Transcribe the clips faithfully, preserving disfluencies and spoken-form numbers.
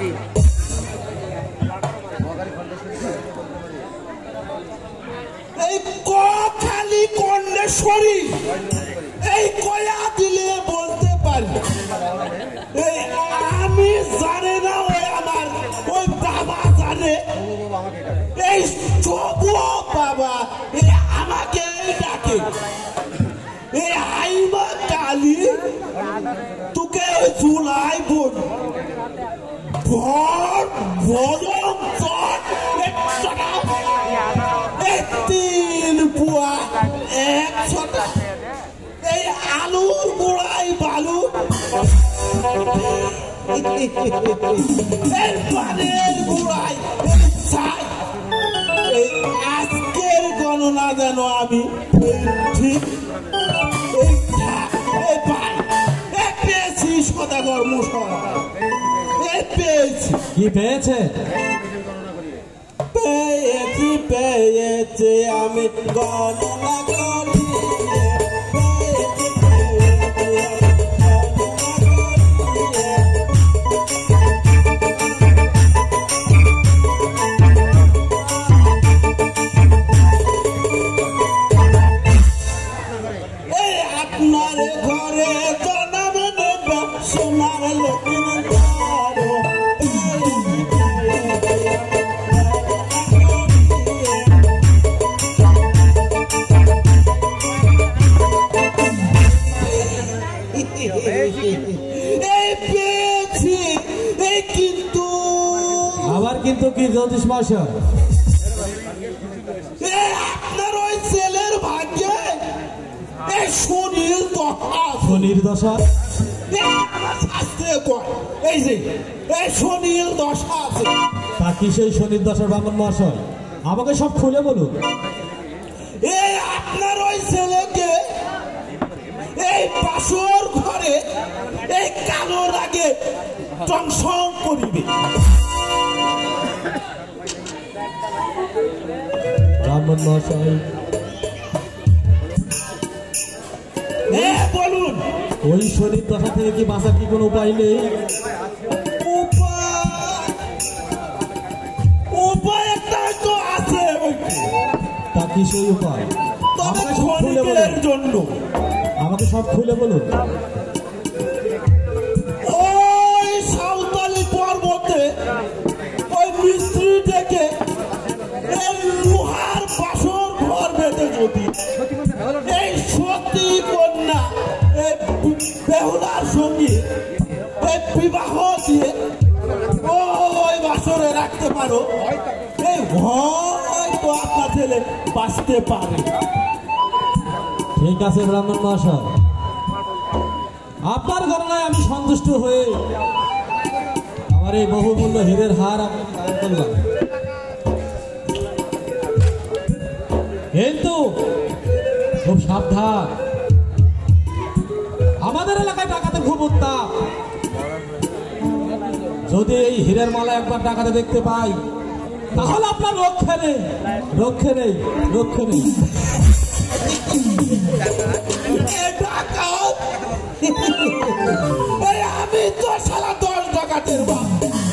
এই খালি কন্যেশ্বরী এই কয়া দিলে বলতে পারি আমি জানে না ওই আমার ওই বাবা জানে এই চবু বাবা আমাকে ডাকে এই আইমা কালী তোকে চুলাই বোন ভর ভয়ঙ্কর তিন পুয়া একশো এই আলুর গোড়াই বালু এই পানের গোড়াই ছাই আজকের গণনা যেন আমি ঠিক এই পাই পেয়েছি সদাগর মশাই পেয়েছি কি পেয়েছে পেয়েছি পেয়েছি আমি গণনা করি আপনার ঘরে জনাবেন সোনার লক্ষ্মী কিন্তু আবার কিন্তু কি জ্যোতিষ মশাই আপনার ওই ছেলের ভাগ্যে এই শনির দশা শনির দশা শাস্ত্রে কয় এই যে এই শনির দশা আছে তা কি সেই শনির দশার ব্রাহ্মণ মশাই আমাকে সব খুলে বলুন এই আপনার ওই ছেলেকে এই পাশর ঘরে এই কালো রাগে টংসং করিবে ব্রাহ্মণ মশাই বলুন ওই শনির দশা থেকে কি বাঁচার কি কোনো উপায় নেই উপায় একটা তো আছে তা কি সেই উপায় আমাকে সব খুলে বলুন জন্য আমাকে সব খুলে বলুন ওই সাঁওতালি পর্বতে ওই মিস্ত্রি ডেকে লোহার বাসর ঘর বেঁধে যদি এই সতী কন্যা বেহুলার সঙ্গে এই বিবাহ দিয়ে ওই বাসরে রাখতে পারো এই হয়তো আপনার ছেলে বাঁচতে পারে ঠিক আছে ব্রাহ্মণ মশাই আপনার গণনায় আমি সন্তুষ্ট হয়ে আমার এই বহুমূল্য হীরের হার আমি দান করলাম কিন্তু খুব সাবধান আমাদের এলাকায় ডাকাতে খুব উত্তাপ যদি এই হীরের মালা একবার ডাকাতে দেখতে পাই তাহলে আপনার রক্ষে নেই রক্ষে নেই রক্ষে নেই আমি তো সারা দশ ডাকাতের বাপ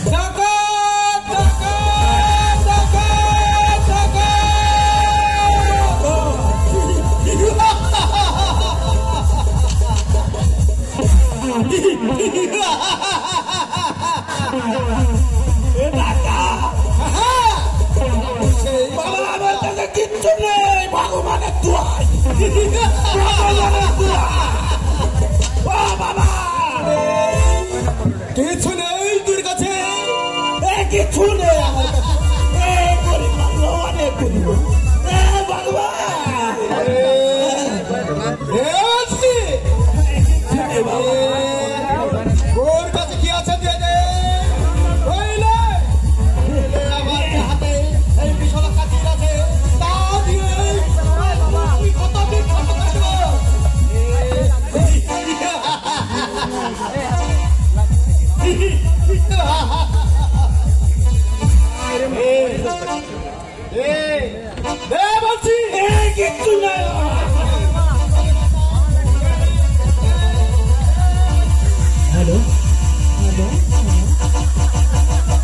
কিচ্ছু নেই ভগবানের দোয়াই ভগবানের দোয়াই বাবা কিছু নেই তোর কাছে কিছু নেই আমার কাছে অনেক ভগবান ওর কাছে কি আছে দিয়ে দে কিচ্ছু না হ্যালো হ্যালো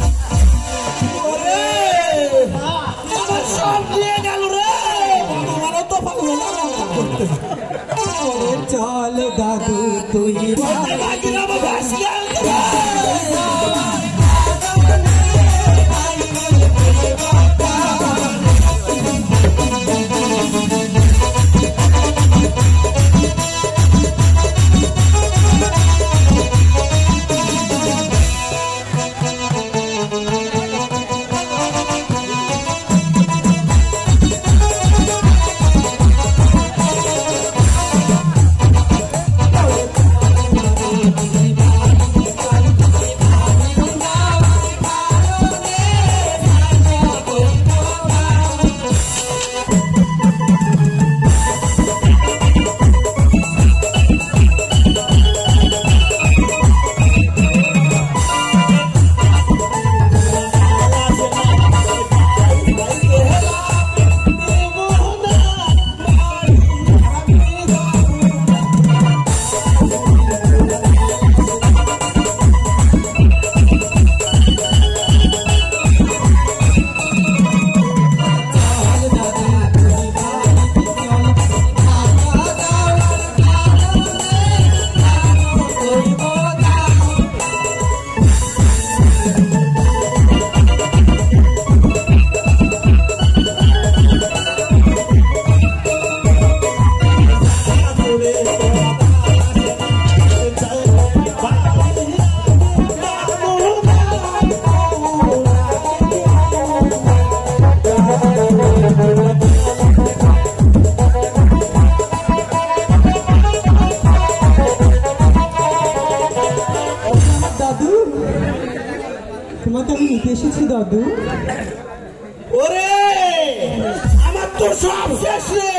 তোমাকে আমি নিতে এসেছি দাদু। ওরে আমার তো সব শেষ রে।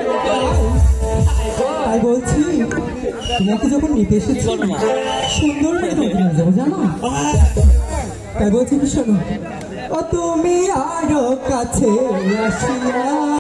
তাই বলছি তোমাকে যখন নিতে এসেছি সুন্দর করে তোমাকে নিয়ে যাবো জানো। তাই বলছি কি শোনো, ও তুমি আরো কাছে আসিয়া